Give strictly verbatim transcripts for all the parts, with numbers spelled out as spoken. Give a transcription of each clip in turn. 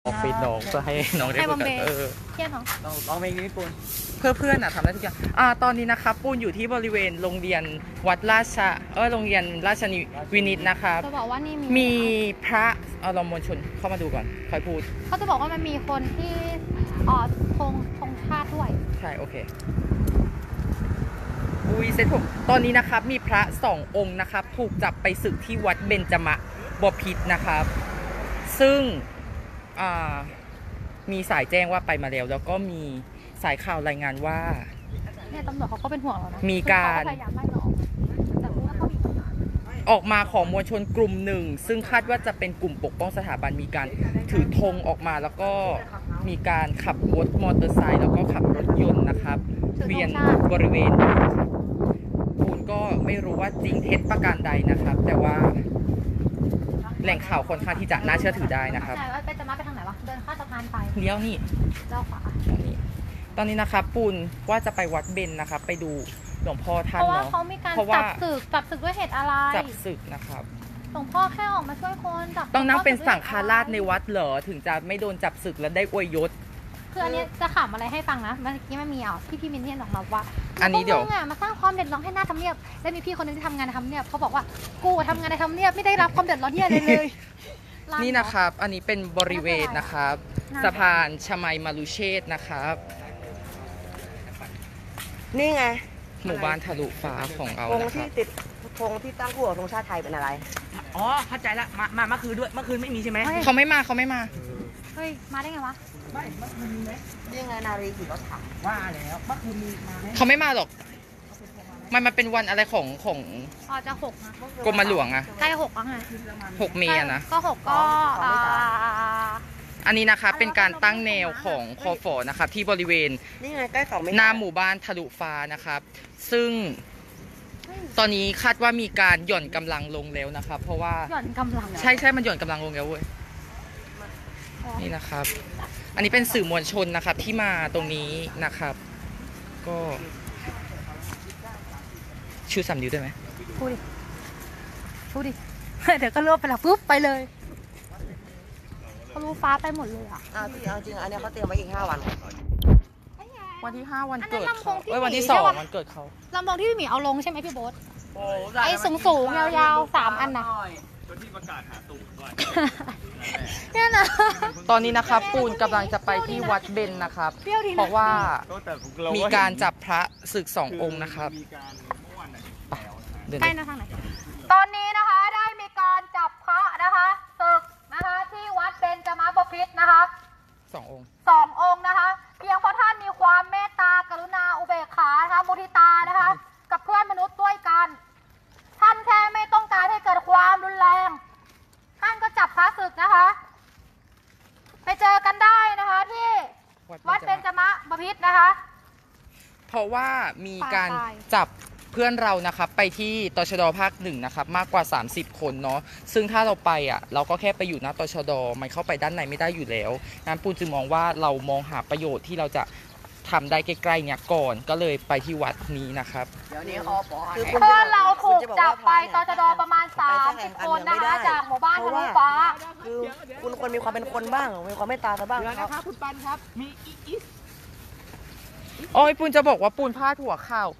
ออกฟีดน้องเพื่อให้น้องได้พูดกันเออเที่ยงของลองเพลงนี้ปูนเพื่อเพื่อนอ่ะทำได้ทุกอย่างอ่าตอนนี้นะครับปูนอยู่ที่บริเวณโรงเรียนวัดราชเออโรงเรียนราชวินิตนะครับจะบอกว่านี่มีพระเอาลองมวลชนเข้ามาดูก่อนใครพูดเขาจะบอกว่ามันมีคนที่อ๋อธงธงชาติด้วยใช่โอเคอุ้ยเซ็ตผมตอนนี้นะครับมีพระสององค์นะครับถูกจับไปศึกที่วัดเบญจมบพิตรนะครับซึ่งมีสายแจ้งว่าไปมาแล้วแล้วก็มีสายข่าวรายงานว่าเนี่ยตำรวจเขาก็เป็นห่วงเรานะมีการออกมาของมวลชนกลุ่มหนึ่งซึ่งคาดว่าจะเป็นกลุ่มปกป้องสถาบันมีการถือธงออกมาแล้วก็มีการขับรถมอเตอร์ไซค์แล้วก็ขับรถยนต์นะครับเวียนบริเวณคุณก็ไม่รู้ว่าจริงเท็จประการใดนะครับแต่ว่าแหล่งข่าวค่อนข้างที่จะน่าเชื่อถือได้นะครับใช่ว่าจะมาไปทางไหนวะเดินข้ามสะพานไปเลี้ยวนี่เจ้าขวาตอนนี้ตอนนี้นะครับปูนว่าจะไปวัดเบญนะครับไปดูหลวงพ่อท่านเนาะเพราะว่าเขามีการจับศึกจับศึกด้วยเหตุอะไรจับศึกนะครับหลวงพ่อแค่ออกมาช่วยคนจับต้องนั่งเป็นสังฆราชในวัดเหรอถึงจะไม่โดนจับศึกและได้อวยยศคืออันนี้จะขำอะไรให้ฟังนะเมื่อกี้มันมีอ่ะพี่พี่มินเทียนออกมาว่าอันนี้เดี๋ยวมาสร้างความเดือดร้อนให้หน้าทำเนียบแล้วมีพี่คนนึงที่ทำงานในทำเนียบเขาบอกว่ากูทำงานในทำเนียบไม่ได้รับความเดือดร้อนที่อะไรเลยนี่นะครับอันนี้เป็นบริเวณนะครับสะพานชมัยมรุเชษนะครับนี่ไงหมู่บ้านทะลุฟ้าของเราธงที่ติดธงที่ตั้งคู่กับธงชาติไทยเป็นอะไรอ๋อเข้าใจละมามาเมื่อคืนด้วยเมื่อคืนไม่มีใช่ไหมเขาไม่มาเขาไม่มาเฮ้ยมาได้ไงวะไม่เมื่อคืนมีไหมนี่ไงนารีขี่รถถังว่าแล้วเมื่อคืนมีมาไหมเขาไม่มาหรอกมันมันเป็นวันอะไรของของอ๋อจะหกนะกรมหลวงอะใกล้หกอ่ะไงหกเมษนะก็หกก็อันนี้นะคะเป็นการตั้งแนวของคอฟอนะครับที่บริเวณนี่ไงใกล้สองเมษหน้าหมู่บ้านทะลุฟ้านะครับซึ่งตอนนี้คาดว่ามีการหย่อนกำลังลงแล้วนะครับเพราะว่าหย่อนกำลังใช่ใช่มันหย่อนกำลังลงแล้วเว้ยนี่นะครับอันนี้เป็นสื่อมวลชนนะครับที่มาตรงนี้นะครับก็ชูสามนิ้วได้ไหมพูดดิพูดดิเดี๋ยวก็รวบไปละปุ๊บไปเลยเขารู้ฟ้าไปหมดเลยอ่ะอ้าวจริงจริงอันนี้เขาเตรียมไว้อีกห้าวันวันที่ห้าวันเกิดเขาเอ้ยวันที่สองวันเกิดเขาลำโพงที่พี่หมีเอาลงใช่ไหมพี่โบ๊ทไอ้สูงสูงยาวๆสามอันนะที่ประกาศหาตูดด้วยเนี่ยนะตอนนี้นะครับปูนกำลังจะไปที่วัดเบญนะครับเพราะว่ามีการจับพระศึกสององค์นะครับใกล้นะทางไหนตอนนี้นะคะได้มีการจับพระนะคะศึกนะคะที่วัดเบญจมบพิตรนะคะสององค์สององค์นะคะเพียงเพราะท่านมีความเมตตากรุณาอุเบกขานะคะมุทิตานะคะกับเพื่อนมนุษย์ด้วยกันท่านแค่ไม่ต้องการให้เกิดความรุนแรงท่านก็จับพระศึกนะคะไปเจอกันได้นะคะที่วัดเบญจมบพิตรนะคะเพราะว่ามีการจับเพื่อนเรานะครับไปที่ตชด.ภาคหนึ่งนะครับมากกว่าสามสิบคนเนาะซึ่งถ้าเราไปอ่ะเราก็แค่ไปอยู่ณตชด.มันเข้าไปด้านในไม่ได้อยู่แล้วงั้นปูนจึงมองว่าเรามองหาประโยชน์ที่เราจะทำได้ใกล้ๆเนี่ยก่อนก็เลยไปที่วัดนี้นะครับเดี๋ยวนี้อปอคือเพื่อนเราถูกจับไปตชด.ประมาณสามสิบคนนะคะจากหมู่บ้านทะลุฟ้าคือคุณคนมีความเป็นคนบ้างมีความเมตตากันบ้างครับคุณปันครับมีอีกโอ้ยปูนจะบอกว่าปูนพลาดหัวข่าว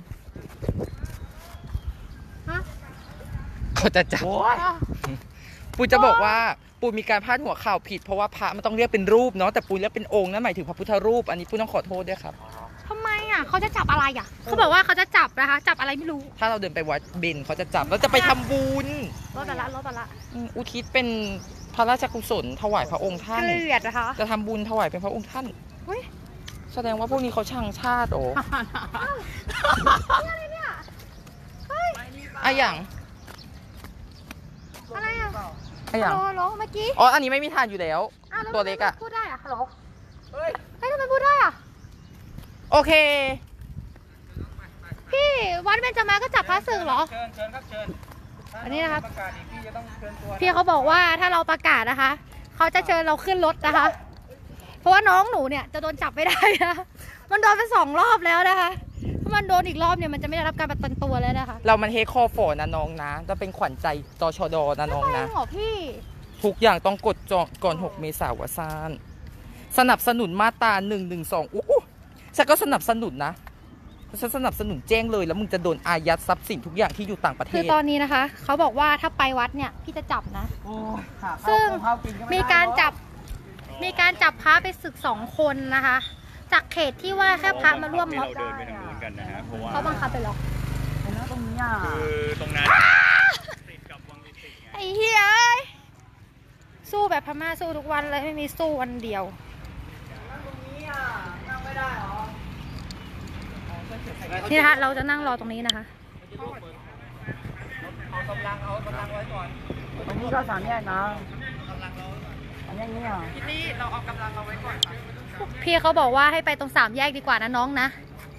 เขาจะจับปูจะบอกว่าปูมีการพลาดหัวข่าวผิดเพราะว่าพระมันต้องเรียกเป็นรูปเนาะแต่ปูเรียกเป็นองค์นั่นหมายถึงพระพุทธรูปอันนี้ปูต้องขอโทษด้วยครับทำไมอ่ะเขาจะจับอะไรอ่ะเขาบอกว่าเขาจะจับนะคะจับอะไรไม่รู้ถ้าเราเดินไปวัดเบญเขาจะจับเราจะไปทำบุญรถแต่ละรถแต่ละอุทิศเป็นพระราชกุศลถวายพระองค์ท่านเกลียดนะคะจะทำบุญถวายเป็นพระองค์ท่านแสดงว่าพวกนี้เขาชังชาติโอ้อะไรเนี่ยอะอย่างอะไรอ่ะอะอย่างฮัลโหลเมื่อกี้อ๋ออันนี้ไม่มีทานอยู่แล้วตัวเล็กอะพูดได้อะฮัลโหลเฮ้ยทำไมพูดได้อะโอเคพี่วัดเบญจมาก็จับพระศึกเหรอเชิญเชิญครับเชิญอันนี้นะครับพี่เขาบอกว่าถ้าเราประกาศนะคะเขาจะเชิญเราขึ้นรถนะคะเพราะว่าน้องหนูเนี่ยจะโดนจับไม่ได้นะมันโดนไปสองรอบแล้วนะคะถ้ามันโดนอีกรอบเนี่ยมันจะไม่ได้รับการประกันตัวแล้วนะคะเรามันเฮคอฟอนะน้องนะจะเป็นขวัญใจตชดนะน้องนะหรอพี่ทุกอย่างต้องกดจองก่อนหกเมษายนวสานสนับสนุนมาตราหนึ่งหนึ่งสองอู้ฉันก็สนับสนุนนะฉันสนับสนุนแจ้งเลยแล้วมึงจะโดนอายัดทรัพย์สินทุกอย่างที่อยู่ต่างประเทคือศตอนนี้นะคะเขาบอกว่าถ้าไปวัดเนี่ยพี่จะจับนะโอ้หาซึ่งข้าวกินก็ไได้มีการจับมีการจับพระไปศึกสองคนนะคะ จากเขตที่ว่าแค่พระมาร่วมม็อบเราเดินไปทางนู้นกันนะฮะ เพราะว่าเขาบังคับไปหรอแล้วตรงนี้อ่ะคือตรงนั้นติดกับวังวิสิตไงไอ้เหี้ยเอ้ยสู้แบบพม่าสู้ทุกวันเลยไม่มีสู้วันเดียวนี่นะคะเราจะนั่งรอตรงนี้นะคะตรงนี้ก็สามแยกนะสามแยกนี้อ่ะนี่เราเอากำลังเราไว้ก่อนพี่เขาบอกว่าให้ไปตรงสามแยกดีกว่านะน้องนะ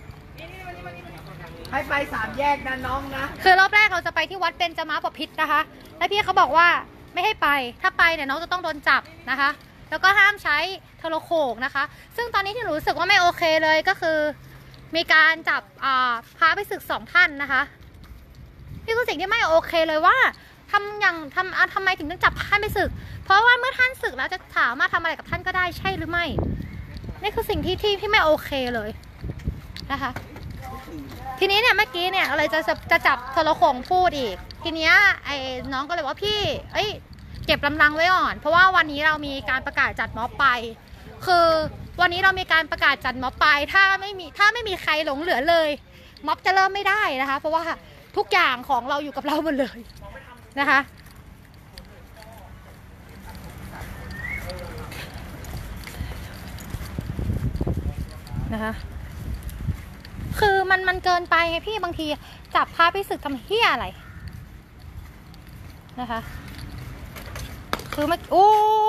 ให้ไปสามแยกนะน้องนะคือรอบแรกเราจะไปที่วัดเบญจมาบพิตรนะคะ แล้วพี่เขาบอกว่าไม่ให้ไป ถ้าไปเนี่ยน้องจะต้องโดนจับนะคะ แล้วก็ห้ามใช้โทรโขงนะคะ ซึ่งตอนนี้ที่หนูรู้สึกว่าไม่โอเคเลยก็คือ มีการจับอ่าพระไปศึกสองท่านนะคะนี่คือสิ่งที่ไม่โอเคเลยว่าทำอย่างทำอ่ะทำไมถึงต้องจับท่านไปศึก เพราะว่าเมื่อท่านศึกแล้วจะสามารถทำอะไรกับท่านก็ได้ใช่หรือไม่ นี่คือสิ่งที่ที่ที่ไม่โอเคเลยนะคะ ทีนี้เนี่ยเมื่อกี้เนี่ยอะไรจะจะจะจับโทรโขงพูดอีก ทีเนี้ยไอ้น้องก็เลยว่าพี่เอ้ยเก็บลำลังไว้ก่อน เพราะว่าวันนี้เรามีการประกาศจัดม็อบไป คือวันนี้เรามีการประกาศจัดม็อบไป ถ้าไม่มีถ้าไม่มีใครหลงเหลือเลยม็อบจะเริ่มไม่ได้นะคะ เพราะว่าทุกอย่างของเราอยู่กับเราหมดเลยนะคะนะคะ คือมันมันเกินไปไงพี่บางทีจับพาไปศึกทำเหี้ยอะไรนะคะ คือเมื่อโอ้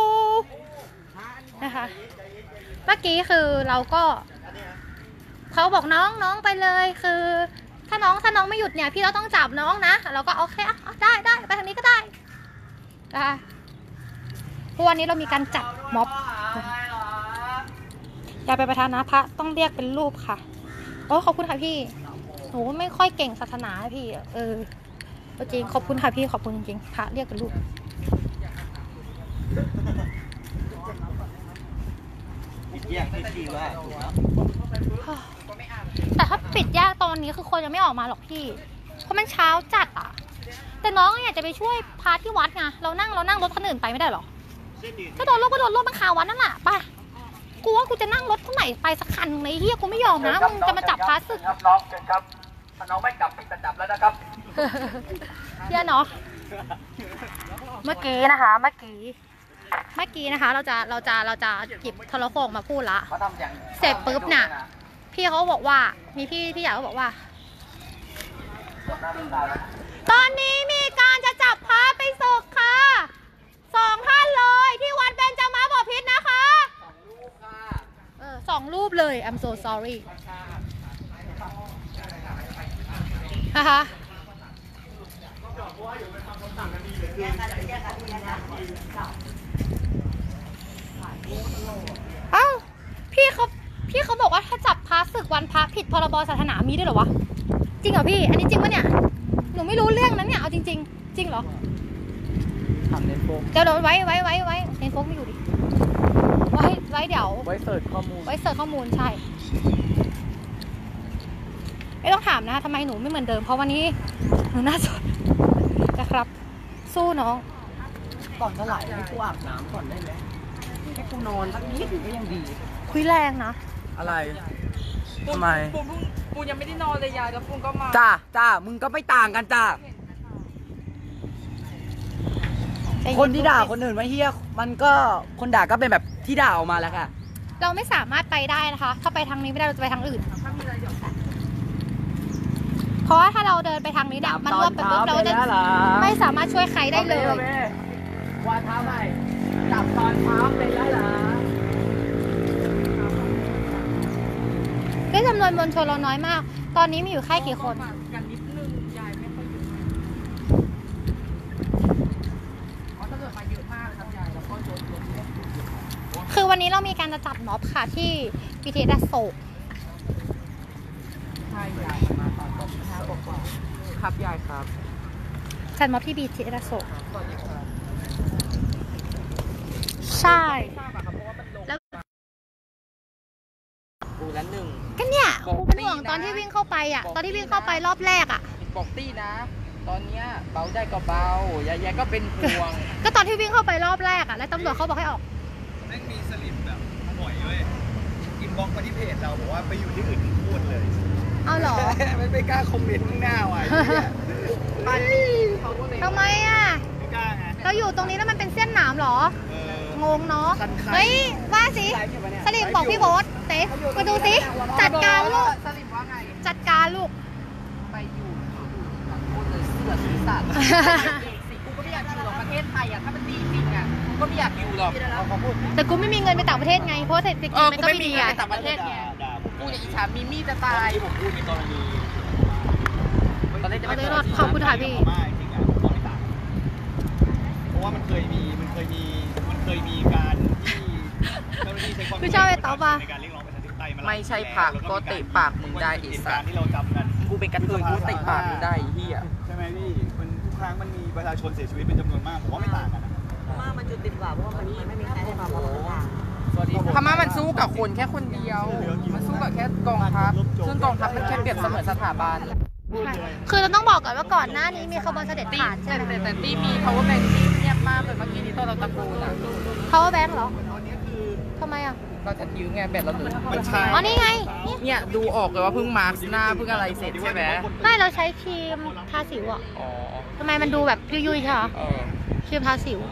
นะคะเมื่อกี้คือเราก็เขาบอกน้องน้องไปเลยคือ ถ้าน้องถ้าน้องไม่หยุดเนี่ยพี่เราต้องจับน้องนะเราก็โอเคอ่ะได้ได้ไปทางนี้ก็ได้นะคะเพราะวันนี้เรามีการจัดม็อบอย่าไปประธานะพระต้องเรียกเป็นรูปค่ะโอ้ขอบคุณค่ะพี่หนูไม่ค่อยเก่งศาสนาพี่เออจริงขอบคุณค่ะพี่ขอบคุณจริงพระเรียกเป็นรูปแต่ถ้าปิดยากตอนนี้คือคนยังไม่ออกมาหรอกพี่เพราะมันเช้าจัดอ่ะแต่น้องอยากจะไปช่วยพาที่วัดไงเรานั่งเรานั่งรถคันอื่นไปไม่ได้หรอถ้าโดนรถก็โดนรถมันคาวัดนั่นแหละไปกูว่ากูจะนั่งรถที่ไหนไปสักคันในเฮียกูไม่ยอมนะมึงจะมาจับพาสึกครับน้องเชิญครับถ้าน้องไม่จับพี่จะจับแล้วนะครับเฮียเนาะเมื่อกี้นะคะเมื่อกี้เมื่อกี้นะคะ เราจะเราจะเราจะหยิบโทรโขงมาพูดละเขาทำอย่างเสร็จปุ๊บเนี่ยพี่เขาบอกว่ามีพี่พี่ใหญ่เขาบอกว่า ตอนนี้มีการจะจับพระไปศึกค่ะสองท่านเลยที่วัดเบญจมาบพิตรนะคะเออสองรูปเลย I'm so sorry นะคะเอ้าพี่เขาพี่เขาบอกว่าถ้าจับพระศึกวันพระผิดพรบศาสนามีด้วยเหรอวะจริงเหรอพี่อันนี้จริงปะเนี่ยหนูไม่รู้เรื่องนั้นเนี่ยเอาจริงๆจริงเหรอถามเน้นโฟมเดี๋ยวเราไว้ไว้ไว้ไว้เน้นโฟกไม่อยู่ดิไว้ไว้เดี๋ยวไว้เสิร์ชข้อมูลไว้เสิร์ชข้อมูลใช่ไม่ต้องถามนะทำไมหนูไม่เหมือนเดิมเพราะวันนี้หนูน่าสดนะครับสู้น้องก่อนจะไหลให้กูอาบน้ำก่อนได้ไหมให้กูนอนสักนิดนึงก็ยังดีคุยแรงนะอะไรทำไมปูปูปูยังไม่ได้นอนเลยยายแล้วปูก็มาจ้าจ้ามึงก็ไม่ต่างกันจ้าใจเย็คนที่ด่าคนอื่นว่าเฮียมันก็คนด่าก็เป็นแบบที่ด่าออกมาแล้วค่ะเราไม่สามารถไปได้นะคะ ถ้าไปทางนี้ไม่ได้เราจะไปทางอื่นเพราะว่าถ้าเราเดินไปทางนี้เนี่ยมันรวบไปปุ๊บเราก็จะไม่สามารถช่วยใครได้เลยว่าเท้าใหม่จับตอนเท้าเลยแล้วเหรอด้วยจำนวนมวลชนเราน้อยมาก ตอนนี้มีอยู่แค่กี่คนกันนิดนึงยายไม่ค่อยเยอะมากอ๋อถ้าเกิดมาเยอะมากครับยายแล้วก็โดนโดนคือวันนี้เรามีการจะจัดม็อบค่ะที่บี ที เอส อโศกใช่ยายมาตอนตอนห้ากว่าครับยายครับจัดม็อบที่ บี ที เอส อโศกสวัสดีครับใช่ทราบอะครับเพราะว่ามันลงแล้วกูละหนึ่งก็เนี่ยบอกกูเป็นห่วงตี้นะตอนที่วิ่งเข้าไปอ่ะบอกตอนที่ตี้วิ่งเข้าไปนะรอบแรกอ่ะบอกตี้นะ ตอนเนี้ยเบาได้ก็เบาอย่าแย่ก็เป็นห่วงก็ตอนที่วิ่งเข้าไปรอบแรกอ่ะ แล้วตำรวจเขาบอกให้ออกแม่งมีสลิปแบบบ่อยเว้ยอินบ็อกซ์มาที่เพจเราบอกว่าไปอยู่ที่อื่นพูดเลยเอาเหรอไม่ไม่กล้าคอมเมนต์ข้างหน้าว่ะทำไมอ่ะไม่กล้าไงเราอยู่ตรงนี้แล้วมันเป็นเส้นหนามเหรอเอองงเนาะคันไข่เฮ้ย ว่าสิ สลิมบอกพี่โบ๊ทเต๊มาดูสิ จัดการลูกสลิมว่าไงจัดการลูกไปอยู่กับโคตรเลยเสือสีสันสิกูก็ไม่อยากอยู่หรอกประเทศไทยอ่ะถ้ามันดีจริงอ่ะกูก็ไม่อยากอยู่หรอกเอาเขาพูดแต่กูไม่มีเงินไปต่างประเทศไง เพราะว่าเศรษฐกิจเออมันกูก็ไม่ไม่มีดีเงินอ่ะไปต่างประเทศไงด่าผมกูอย่าอิจฉามีมี่จะตายที่ผมพูดในกรณีตอนแรกจะเอาไม่เลยเปิรอดดขอบคุณค่ะพี่ไม่จริงอ่ะผมไม่ต่างเพราะว่ามันเคยมีมันเคยมีมันเคยมีการที่เจ้าหน้าที่ใช้ความกูชอบไอ้ต๊อบอะในการเรียกร้องประชาธิปไตยมาหลายไม่ใช่ปีผักแล้วก็เตะปากมึงได้ไอ้เหตุสัการสณ์ที่เราจำกันกูเป็นกระเทยกูเตะปากมึงได้ไอ้เฮียใช่ไหมพี่มันทุกครั้งมันมีประชาชนเสียชีวิตเป็นจำนวนมากผมว่าไม่ต่างกันนะว่ามันจุดติดกว่าเพราะว่ามันมันไม่มีใครได้มาพร้อมกันพม่ามันสู้กับคนแค่คนเดียว มันสู้กับแค่กองทัพ ซึ่งกองทัพมันแค่เปรียบเสมือนสถาบันคือเราต้องบอกก่อนว่าก่อนหน้านี้มีขบวนเสด็จตี้ผ่านใช่แต่ไหมแต่แต่ตี้มี power bank ที่เงียบมากเลยเมื่อกี้นี้ตอนเราตะโกนอ่ะ power bank เหรอทำไมอ่ะเราจะยื้อไงแบตเราหนึ่งมันใช่อ๋อ นี่ไง นี่เนี่ยดูออกเลยว่าเพิ่งมาร์คหน้าเพิ่งอะไรเสร็จใช่ไหมไม่เราใช้ครีมทาสิวอ่ะอ๋อทำไมมันดูแบบยุ่ยๆใช่เหรอเออครีมทาสิว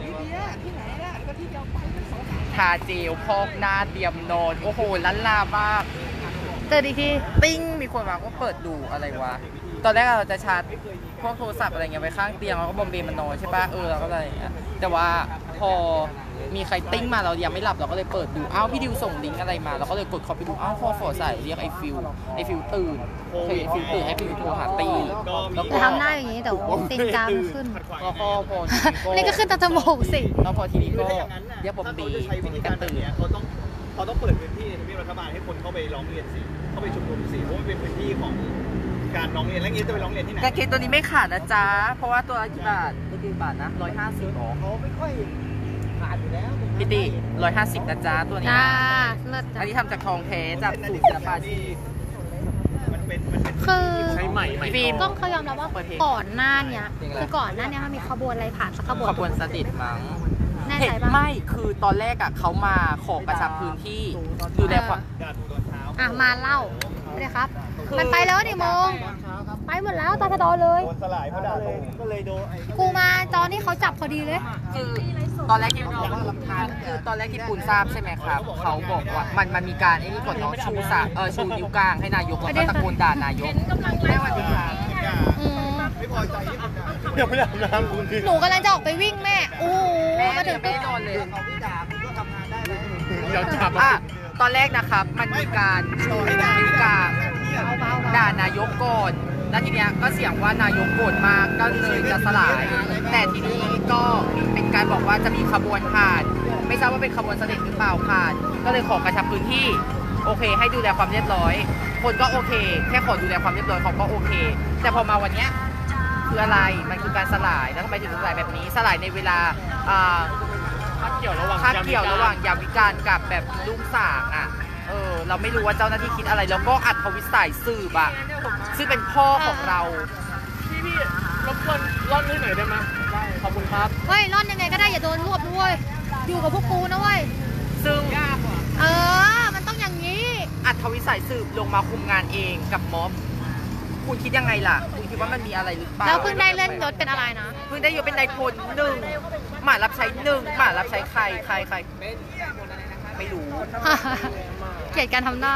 ทาเจลพอกหน้าเตรียมนอน โอ้โหล้านลามากเจออีกทีติ้งมีคนมาก็เปิดดูอะไรวะ ตอนแรกเราจะชาร์จพวกโทรศัพท์อะไรเงี้ยไว้ข้างเตียงแล้วก็บอมเบย์มันนอนใช่ปะเออเราก็อะไรอย่างเงี้ยแต่ว่าพอมีใครติ้งมาเรายังไม่หลับเราก็เลยเปิดดูอ้าวพี่ดิวส่งลิงก์อะไรมาเราก็เลยกดเข้าไปดูอ้าวพอฟอใส่เรียกไอฟิวไอฟิวตื่นโอเคไอฟิวตื่นให้ฟิวโทรหาตีแล้วจะก็ทำหน้าอย่างนี้แต่ว่าตีนกามันขึ้นแล้วพอพอทีนี้ก็นี่ก็ขึ้นตาจมูกสิแล้วพอทีนี้ก็ถ้าอย่างนั้นน่ะเรียกบอมถ้าเบเขาย์จะใช้วิธีกัการนแบบตื่นเนี้ยเขาต้องเขาต้องเปิดพื้นที่ในทำเนียบรัฐบาลให้คนเข้าไปร้องเรียนสิเข้าไปชุมนุมสิเพราะมันเป็นพื้นที่ของการร้องเรียนแล้วงี้จะไปร้องเรียนที่ไหนกางเกงตัวนี้ไม่ขาดนะจ๊ะเพราะว่าตัวละกี่บาทตัวกี่บาทนะร้อยห้าสิบอ๋อเขาไม่ค่อยขาดอยู่แล้วพี่ตีร้อยห้าสิบนะจ๊ะตัวนี้อ่านะเลิศจ้ะอันนี้ทำจากทองแท้จากสูตรศิลปาชีพมันเป็นมันเป็นคือใช้ใหม่พี่ฟิล์มต้องเขายอมรับว่าก่อนหน้าเนี้ยคือก่อนหน้าเนี้ยมันมีขบวนอะไรผ่านสักขบวนขบวนเสด็จมั้งแน่เห็ใจนปะไม่คือตอนแรกอ่ะเขามาขอกระชับพื้นที่ดูแลความด่าถูตอนเช้าอ่ะมาเล่าไม่ได้ครับ มันไปแล้วนี่โมงไปหมดแล้วตาทะดอเลยโดนสลายเพราะด่าถูก็เลยโดนไอ้กูมาตอนที่เขาจับพอดีเลยคือตอนแรกที่คือตอนแรกที่ปูนทราบใช่ไหมครับเขาบอกว่ามันมันมีการไอ้นี่ก่อนเนาะชูสะเออชูนิ้วกลางให้นายกแล้วก็ตะโกนด่านายกแม่วันดีค่ะอืมไม่พอใจที่คนด่าเดี๋ยวไม่ได้อาบน้ำคุณหนูกำลังจะออกไปวิ่งแม่โอ้โหแม่มาถึยัง งปุ๊ไม่บนอนเลยเขาที่ด่าคุณก็ทำงานได้เลยเดี๋ยวจับอ่ะตอนแรกนะครับมันมีการชูนิ้วกลางเบาๆด่านายกก่อนแล้วทีเนี้ยก็เสียงว่านายกโกรธมากก็เลยจะสลาย แต่ทีนี้ก็เป็นการบอกว่าจะมีขบวนผ่าน ไม่ทราบว่าเป็นขบวนเสด็จหรือเปล่าผ่าน ก็เลยขอกระชับพื้นที่โอเค ให้ดูแลความเรียบร้อย คนก็โอเค แค่ขอดูแลความเรียบร้อยเขาก็โอเค แต่พอมาวันเนี้ยคืออะไรมันคือการสลายแล้วทำไมถึงสลายแบบนี้ สลายในเวลาอ่าคาดเกี่ยวระหว่างคาดเกี่ยวระหว่างยามวิกาลกับแบบลุ่งสางอ่ะ เออ เราไม่รู้ว่าเจ้าหน้าที่คิดอะไร แล้วก็อัดทวิสัยสืบอ่ะ ซึ่งเป็นพ่อของเราพี่พี่รบกวนร่อนให้หน่อยได้ไหมได้ขอบคุณครับเฮ้ยร่อนยังไงก็ได้อย่าโดนรวบด้วยอยู่กับพวกกูนะเว้ยซึ่งเออ มันต้องอย่างนี้อัดทวิสัยสืบลงมาคุมงานเองกับม็อบ คุณคิดยังไงล่ะ คุณคิดว่ามันมีอะไรหรือเปล่าแล้วเพิ่งได้เลื่อนยศเป็นอะไรนะเพิ่งได้ยศเป็นนายพลหนึ่งหมารับใช้หนึ่งหมารับใช้ใครใครใครไม่รู้เกลียดการทำหน้า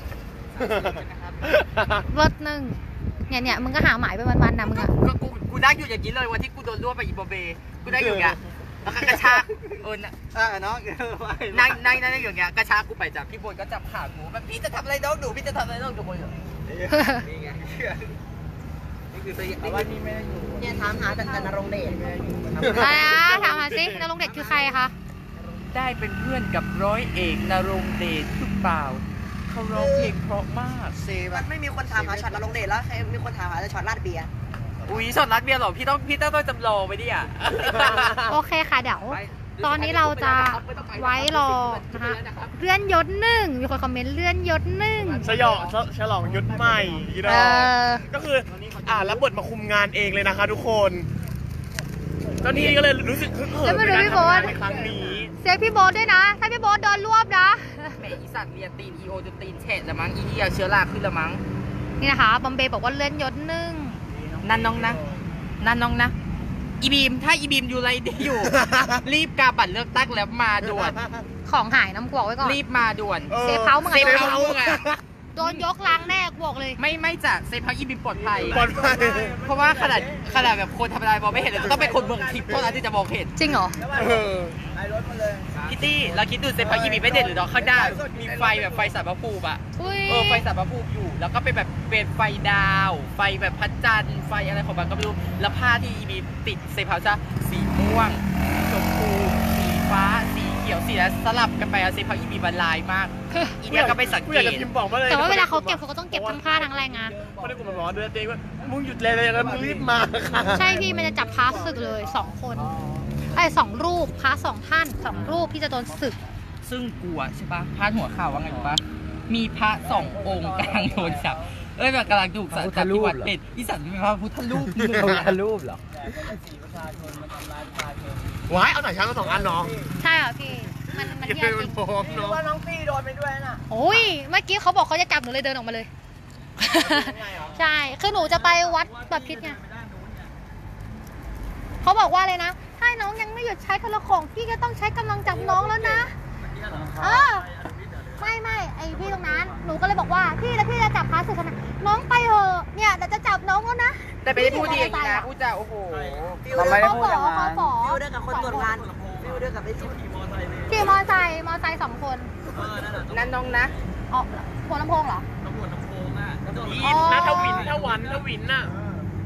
ลดหนึ่งเนี่ยเนี่ยมึงก็หาหมายไปวันๆนะมึงอะก็กูกูได้อยู่อย่างนี้เลยวันที่กูโดนรวบไปอีโบเบกูได้อยู่อย่างเงี้ยแล้วก็กระชากเอออ่าน้องนั่งนั่งนั่งอย่างเงี้ยกระชากกูไปจากพี่บนก็จับขากูแบบพี่จะทำอะไรน้องหนูพี่จะทำอะไรน้องหนูคนเดียวนี่ไงนี่คือตัวนี่คือนี่ไม่ได้อยู่เนี่ยถามหาแต่นรงเดชอะไรนะถามหาสินรงค์เด็ดคือใครคะได้เป็นเพื่อนกับร้อยเอกนรงเดชหรือเปล่าเขาร้องเพลงเพราะมากเซมันไม่มีคนถามหาช็อตนรงเดชแล้วมีคนถามหาแต่ช็อตลาดเบียร์อุ้ยช็อตรัดเบียร์หรอพี่ต้องพี่ต้องต้องจำลองไปดิอ่ะโอเคค่ะเดี๋ยวไปตอนนี้เราจะไว้รอนะคะเลื่อนยศหนึ่งมีคนคอมเมนต์เลื่อนยศหนึ่งฉลองฉลองยศใหม่อีดเออกอก็คืออ่ารับบทมาคุมงานเองเลยนะคะทุกคนตอนนี้ก็เลยรู้สึกฮึกเหิมในการทำงานในครั้งนี้เสียงพี่โบ๊ทด้วยนะ ถ้าพี่โบ๊ทโดนรวบนะแหมอีสัตว์เรียนตีนอีโอจนตีนแฉะละมั้งอีเดียเชื้อราขึ้นละมั้งนี่นะคะบอมเบย์บอกว่าเลื่อนยศหนึ่งนั่นน้องนะนั่นน้องนะอีบีมถ้าอีบีมอยู่ไรดีอยู่ รีบกาบัตรเลือกตั้งแล้วมาด่วนของหายน้ำกวกไว้ก่อนรีบมาด่วนออเซฟเฮาส์มึงเซอะฟเฮาส์มึงอะโดนยกล้างแน่กวกเลยไม่ไม่จะเซฟเฮาส์อีบีมปลอดภัยปลอดภัยเพราะว่าขนาดขนาดแบบคนธรรมดามองไม่เห็นเลยต้องเป็นคนเมืองทิพย์เท่านั้นที่จะมองเห็นจริงเหรอเออพี่ตี้เราคิดดูเซฟเฮาส์อีบีมไม่เด่นหรือดอกข้างหน้ามีไฟแบบไฟสารพระภูมิอะอุ้ยเออไฟสารพระภูมิอยู่ แล้วก็เป็นแบบเป็นไฟดาว ไฟแบบพระจันทร์ไฟอะไรของมันก็ไม่รู้แล้วผ้าที่อีบีมติดเซฟเฮาส์จะสีม่วงชมพูสีฟ้าสีเขียวสีแล้วสลับกันไปเอาเซฟเฮาส์อีบีมมันลายมากอีเนี่ยก็ไปสังกูเกอยากตจะพิมพ์บอกว่าเลยแต่ว่าเวลาเขาเก็บเขาก็ต้องเก็บทั้งผ้าทั้งแรงงานคนที่กูมาบอกเดือนเองว่ามึงหยุดเลยเลยแล้วมึงรีบมาค่ะใช่พี่มันจะจับพาศึกเลยสองคนไอ้ยสองรูปพาสองท่านสองรูปที่จะโดนศึกซึ่งกลัวใช่ปะพาดหัวข่าวว่าไงรู้ปะมีพระสององค์กำลังโดนจับเอ้ยแบบกำลังถูกจับที่วัดเป็ดอีสันเป็นพระพุทธรูปหนึ่งพระพุทธรูปเหรอว้ายเอาหน่อยช้างมาสองอันเนาะใช่เหรอพี่มันมันเก็บเที่ไปยวจมัรินงพร้อมเนาะว่าน้องตี้โดนไปด้วยน่ะโอ้ยเมื่อกี้เขาบอกเขาจะจับหนูเลยเดินออกมาเลย ใช่คือหนูจะไปวัดแบบพิษไงเขาบอกว่าเลยนะถ้าน้องยังไม่หยุดใช้โทรของพี่ก็ต้องใช้กำลังจับน้องแล้วนะเออไม่ไม่ไอพี่ตรงนั้นหนูก็เลยบอกว่าพี่แล้วพี่จะจับพาสึกขนาดน้องไปเถอะเนี่ยเดี๋ยวจะจับน้องแล้วนะแต่ไม่ได้พูดดีอย่างนี้นะพูดจาโอ้โหเราไม่ได้พูดอย่างเขานั้นขอฟิวด้วยกับคนตรวจงานฟิวด้วยกับไอ้ที่ขี่มอไซค์มอไซค์สองคนนั่นน้องนะอ๋อหัวลำโพงเหรออีนนะทวินทวันทวินน่ะ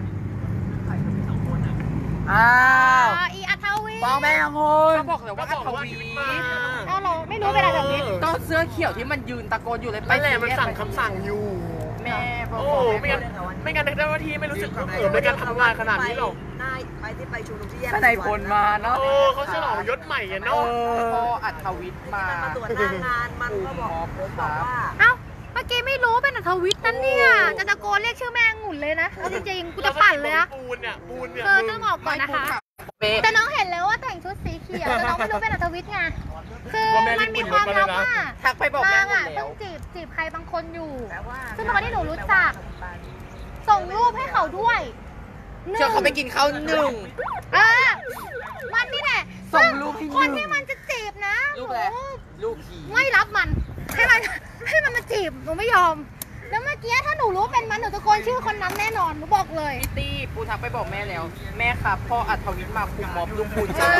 อ้าวอ๋ออีอัทวีฟ้องแม่ของคุก็ณบอกเลยว่าอัธวีเอ้าเราไม่รู้เป็นอะไรแบบนี้ก็เสื้อเขียวที่มันยืนตะโกนอยู่เลยไปนั่นแหละมันสั่งคำสั่งอยู่แม่บอกโอ้ไม่งั้นไม่งั้นเจ้าหน้าที่ไม่รู้สึกฮึกเหิมในการทำงานขนาดนี้หรอกนายไปที่ไปชุมนุมที่แยกข้างในคนมาเนาะโอ้เขาฉลองยศใหม่อะเนาะพออัธวิทย์มามันมาตรวจหน้างานมันก็บอกผมบอกว่าเอ้าเมื่อกี้ไม่รู้เป็นอัทวิทย์นั่นเนี่ยจะตะโกนเรียกชื่อแม่งหุ่นเลยนะเอาจริงๆกูจะปั่นเลยนะปูนเนี่ยปูนเนี่ยคือต้องออกก่อนนะคะเป๊ะแต่น้องเห็นแล้วว่าแต่งชุดสีเขียวแต่น้องไม่รู้เป็นอัธวิทย์ไงคือมันมีความลับว่าทักไปบอกแม่นางหมดอ่ะแล้เพิ่วงจีบจีบใครบางคนอยู่ ซึ่งเป็นคนที่หนูรู้จัก ส่งรูปให้เขาด้วยหนึ่งเชื่อเขาไปกินข้าวหนึ่งเออมันนี่แหละส่งรูปให้หนึ่งคนที่มันจะจีบนะรูปอะไรหนูลูกผีไม่รับมัน ให้มันให้มันมาจีบหนูไม่ยอม แล้วเมื่อกี้ถ้าหนูรู้เป็นมันหนูตะโกนชื่อคนนั้นแน่นอนหนูบอกเลยพี่ตี้ปูทักไปบอกแม่แล้ว แม่ครับพ่ออัธวิทย์มาคุมม็อบลุงปูนเอจ้าอ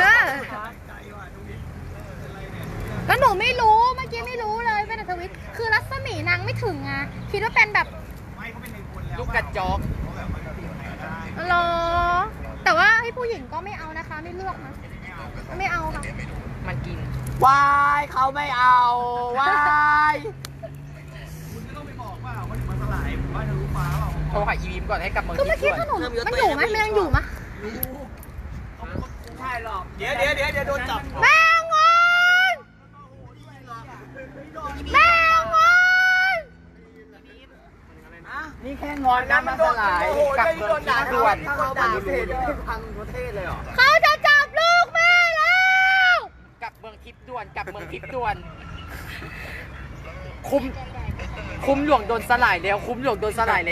แล้วหนูไม่รู้เมื่อกี้ไม่รู้เลยเป็นอัธวิทย์คือรัศมีนางไม่ถึงอ่ะคิดว่าเป็นแบบลูกกระจอกรอแต่ว่าให้ผู้หญิงก็ไม่เอานะคะไม่เลือกนะไม่เอาค่ะมันกินวายเขาไม่เอาวายโทรหาอีบีมก่อนให้กลับเมืองคือเมื่อกี้ขนมมันอยู่ไหมมันยังอยู่ไหมเดี๋ยวเดี๋ยวเดี๋ยวเดี๋ยวโดนจับแม่งอนแม่งอนนี่แค่งอนนะมันสลายกลับเมืองทิพย์ด่วนเขาด่าเสร็จพังประเทศเลยเหรอเขาจะจับลูกแม่แล้วกลับเมืองทิพย์ด่วนกลับเมืองทิพย์ด่วน คุ้มคุ้มหลวงโดนสลายแล้ว คุ้มหลวงโดนสลายแล้ว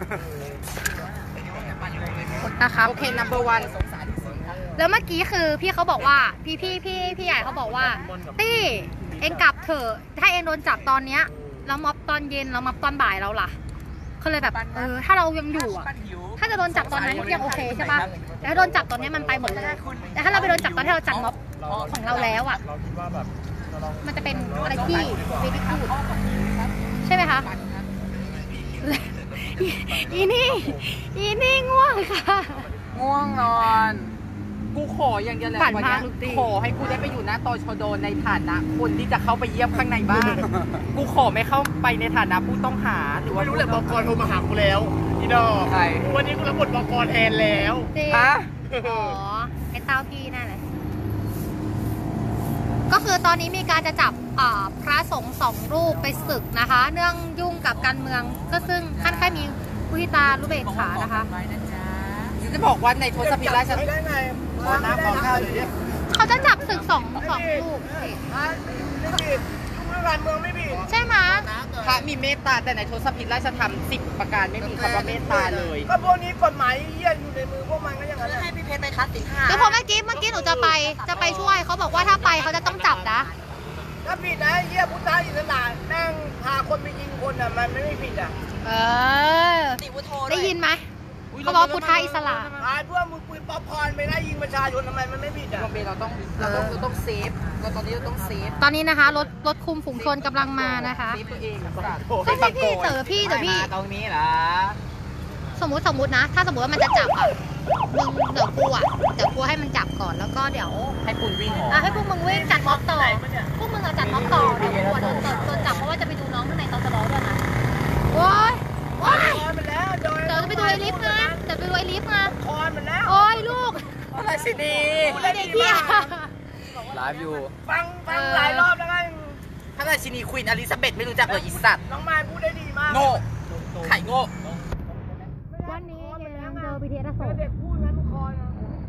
นะครับโอเค number one แล้วเมื่อกี้คือพี่เขาบอกว่าพี่พี่พี่พี่ใหญ่เขาบอกว่าตี้เองกลับเถอะถ้าเองโดนจับตอนเนี้ยแล้วม็อบตอนเย็นแล้วม็อบตอนบ่ายเราล่ะเขาเลยแบบเออถ้าเรายังอยู่อ่ะถ้าจะโดนจับตอนนั้นยังโอเคใช่ปะแต่ถ้าโดนจับตอนนี้มันไปหมดเลยแต่ถ้าเราไปโดนจับตอนที่เราจัดม็อบของเราแล้วอ่ะมันจะเป็นอะไรที่ไม่ได้พูดใช่ไหมคะอีนี่อีนี่ง่วงค่ะง่วงนอน กูขออย่างเดียวแหละปั่นวันมาเนี้ยทุกทีขอให้กูได้ไปอยู่หน้าตชดในฐานะคนที่จะเข้าไปเยี่ยมข้างในบ้าน กูขอไม่เข้าไปในฐานะผู้ต้องหาหรือว่าไม่รู้แหละบกโทรมาหากูแล้วอีดอกใครวันนี้กูรับบทบกแทนแล้วจริงฮะอ๋อไอ้เต้าพี่นั่นแหละก็คือตอนนี้มีการจะจับอ่าพระสงฆ์สองรูปไปศึกนะคะ เนื่องยุ่งกับการเมืองก็ซึ่งท่านแค่มีมุทิตารุเบกขานะคะฉันจะบอกว่าในทศพิธราชไม่ได้ไงขอน้ำขอข้าวเลยดิเขาจะจับศึกสองสองรูปไม่ผิดทุกการเมืองไม่ผิดใช่ไหมพระมีเมตตาแต่ในทศพิธราชธรรมสิบประการไม่มีคำว่าเมตตาเลยก็พวกนี้กฎหมายเยี่ยอยู่ในมือพวกมันก็อย่างนั้นให้พี่เพชรไปคัดสินห้าแล้วพอเมื่อกี้เมื่อกี้หนูจะไปจะไปช่วยเขาบอกว่าถ้าไปเขาจะต้องจับนะถ้าผิดนะเยี่ยพุทธอิสระนั่งพาคนไปยิงคนอ่ะมันไม่ผิดอ่ะเออได้ยินไหมเขาบอกว่าพุทธอิสระพาพวกมือปืนป๊อปคอร์นไปไล่ยิงประชาชนทำไมมันไม่ผิดอ่ะเราเราต้องเราต้องเราต้องเซฟเราตอนนี้เราต้องเซฟตอนนี้นะคะรถรถคุมฝูงชนกำลังมานะคะเซฟตัวเองสัตว์ก็พี่พี่เต๋อพี่เต๋อพี่ตรงนี้เหรอสมมติสมมตินะ ถ้าสมมติว่ามันจะจับอ่ะมึงเดี๋ยวกูอ่ะเดี๋ยวกูให้มันจับก่อนแล้วก็เดี๋ยวให้คุณวิ่งหรออ่ะให้พวกมึงวิ่งจัดม็อบต่อพวกมึงอ่ะจัดม็อบต่อเดี๋ยวกูอ่ะโดนโดนจับเพราะว่าจะไปดูน้องข้างในตอนจะร้องด้วยนะโอ้ยโอ้ยคอนมันแล้วโดยเดี๋ยวจะไปดูไอ้ลิฟต์นะเดี๋ยวไปดูไอ้ลิฟต์นะคอนมันแล้วโอ้ยลูกอะไรสิดีไอ้เด็กเหี้ยไลฟ์อยู่ฟังฟังหลายรอบแล้วไงพระราชินีควีนอลิซาเบธไม่รู้จักเลยอีสัตว์น้องมายพูดได้ดีมากโง่ไข่โง่วันนี้อย่าลืมเจอบีทีเอสอโศกเด็กพูดงั้นคอน